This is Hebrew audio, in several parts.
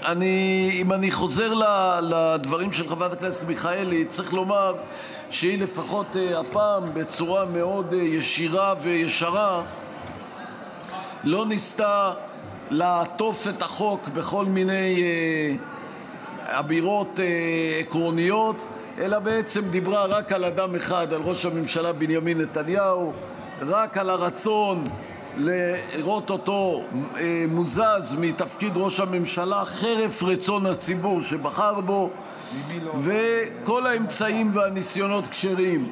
אם אני חוזר לדברים של חברת הכנסת מיכאלי, צריך לומר שהיא לפחות הפעם בצורה מאוד ישירה וישרה לא ניסתה לעטוף את החוק בכל מיני אמירות עקרוניות, אלא בעצם דיברה רק על אדם אחד, על ראש הממשלה בנימין נתניהו, רק על הרצון לראות אותו מוזז מתפקיד ראש הממשלה חרף רצון הציבור שבחר בו, וכל האמצעים והניסיונות כשרים,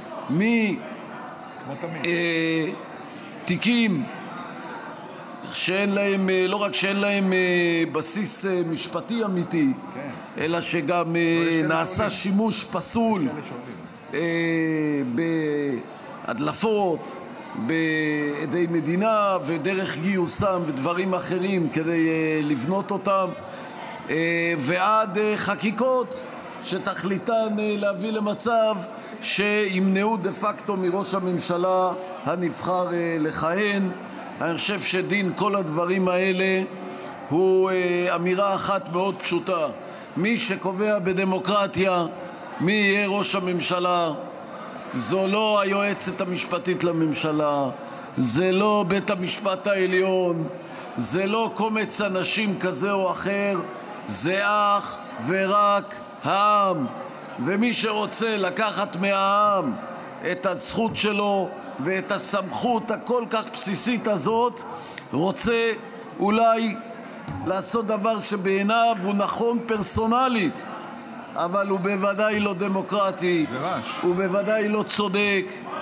מתיקים שאין להם, לא רק שאין להם בסיס משפטי אמיתי, אלא שגם נעשה שימוש פסול בהדלפות, בעדי מדינה ודרך גיוסם ודברים אחרים כדי לבנות אותם, ועד חקיקות שתכליתן להביא למצב שימנעו דה פקטו מראש הממשלה הנבחר לכהן. אני חושב שדין כל הדברים האלה הוא אמירה אחת מאוד פשוטה: מי שקובע בדמוקרטיה מי יהיה ראש הממשלה זו לא היועצת המשפטית לממשלה, זה לא בית המשפט העליון, זה לא קומץ אנשים כזה או אחר, זה אך ורק העם. ומי שרוצה לקחת מהעם את הזכות שלו ואת הסמכות הכל כך בסיסית הזאת, רוצה אולי לעשות דבר שבעיניו הוא נכון פרסונלית, אבל הוא בוודאי לא דמוקרטי, הוא בוודאי לא צודק,